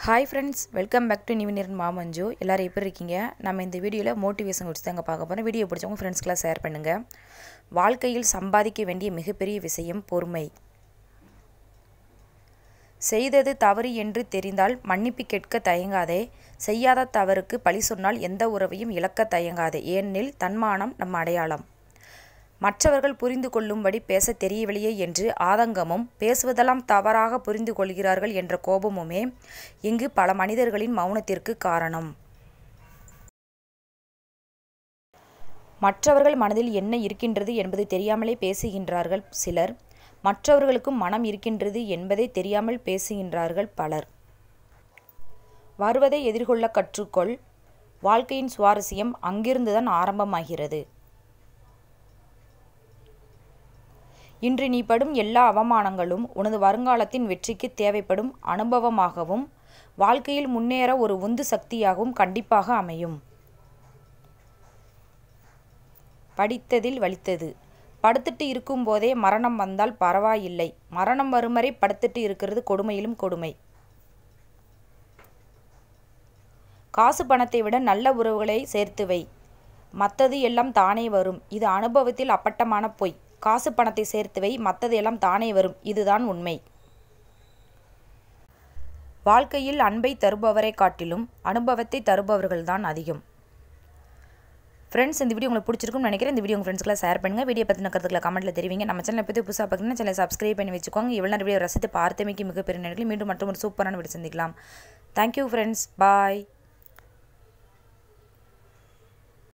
Hi friends, welcome back to Nivinir Mamanju. எல்லாரும் எப்படி இருக்கீங்க? நம்ம இந்த வீடியோல மோட்டிவேஷன் குறித்து தாங்க பார்க்க போறோம். வீடியோ பிடிச்சவங்க ஃப்ரெண்ட்ஸ்க்குலாம் ஷேர் பண்ணுங்க. வாழ்க்கையில் சம்பாதிக்க வேண்டிய மிகப்பெரிய விஷயம் பொறுமை. செய்தது தவறு என்று தெரிந்தால் மன்னிப்பு கேட்க தயங்காதே. செய்யாத தவறுக்கு பழி சொன்னால் எந்த உறவையும் இழக்க தயங்காதே. ஏனெனில் தன்மானம் நம் அடையாளம். மற்றவர்கள் புரிந்து கொள்ளும்படி பேச தெரியவில்லையே என்று ஆதங்கமும் பேசுவதெல்லாம் தவறாக புரிந்து கொள்கிறார்கள் என்ற கோபமுமே இங்கு பல மனிதர்களின் மௌனத்திற்கு காரணம். மற்றவர்கள் மனதில் என்ன இருக்கின்றது என்பது தெரியாமலே பேசுகின்றார்கள் சிலர். மற்றவர்களுக்கும் மனம் இருக்கின்றது என்பதை தெரியாமல் பேசுகின்றார்கள் பலர். வருவதை எதிர்கொள்ள கற்றுக்கொள். வாழ்க்கையின் சுவாரஸ்யம் அங்கிருந்துதான் ஆரம்பமாகிறது. இன்று நீ படும் எல்லா அவமானங்களும் உனது வருங்காலத்தின் வெற்றிக்கு தேவைப்படும் அனுபவமாகவும் வாழ்க்கையில் முன்னேற ஒரு உந்து சக்தியாகவும் கண்டிப்பாக அமையும். படித்ததில் வலித்தது. படுத்துட்டு இருக்கும் போதே மரணம் வந்தால் பரவாயில்லை. மரணம் வரும் வரை படுத்துட்டு இருக்கிறது கொடுமையிலும் கொடுமை. காசு பணத்தை விட நல்ல உறவுகளை சேர்த்து வை. மற்றது எல்லாம் தானே வரும். இது அனுபவத்தில் அப்பட்டமான பொய். காசு பணத்தை சேர்த்து வை, மற்றது எல்லாம் தானே வரும். இதுதான் உண்மை. வாழ்க்கையில் அன்பை தருபவரை காட்டிலும் அனுபவத்தை தருபவர்கள்தான் அதிகம். ஃப்ரெண்ட்ஸ், இந்த வீடியோ உங்களுக்கு பிடிச்சிருக்கும்னு நினைக்கிறேன். இந்த வீடியோ உங்கள் ஃப்ரெண்ட்ஸ்க்குலாம் ஷேர் பண்ணுங்கள். வீடியோ பற்றின கருத்துக்களை கமெண்ட்டில் தெரிவிங்க. நம்ம சேனலை பற்றி புதுசாக பார்க்கணும்னா சேனலை சப்ஸ்கிரைப் பண்ணி வச்சுக்கோங்க. இவ்வளோ வீடியோ ரசித்து பார்த்தமைக்கு மிகப்பெரிய நன்றி. மீண்டும் மற்றும் ஒரு சூப்பரான வீடியோ சந்திக்கலாம். Thank you friends. பாய்.